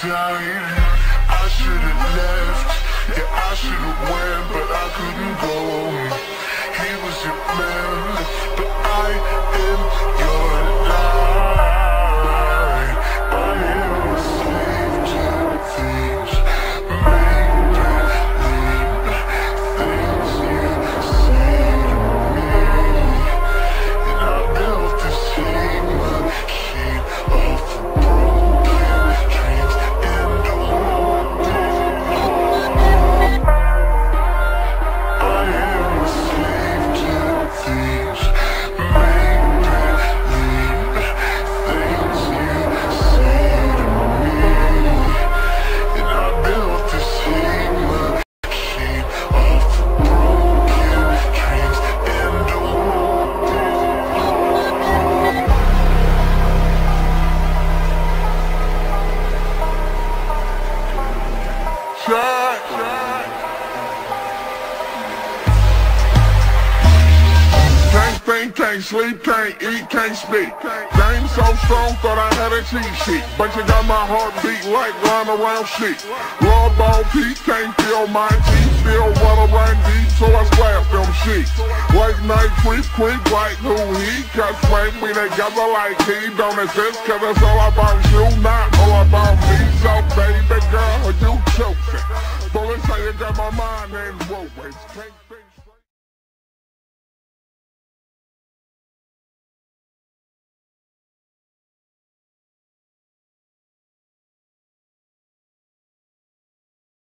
died. I should've left, yeah, I should've went, but I couldn't go. He was your man, but I am your lie. I am a slave to things, make believe things you say to me. And I built this hate machine of broken dreams and I am a slave to things, make believe things you say to me. And I built this hate machine of broken dreams and shot. Can't think, can't sleep, can't eat, can't speak. Game so strong, thought I had a cheat sheet. But you got my heartbeat like lying around sheep. Raw ball Pete, can't feel my teeth. Still run around deep, so I splash them sheets. Late night creep, like who he. Cause when we together like he don't exist. Cause it's all about you, not all about me. So baby girl, you choking. Bullets say you got my mind and woe.